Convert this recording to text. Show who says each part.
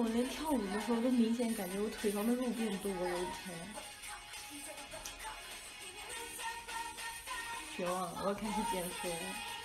Speaker 1: 我连跳舞的时候都明显感觉我腿上的肉变多了，我天！绝望了，我要开始减肥了。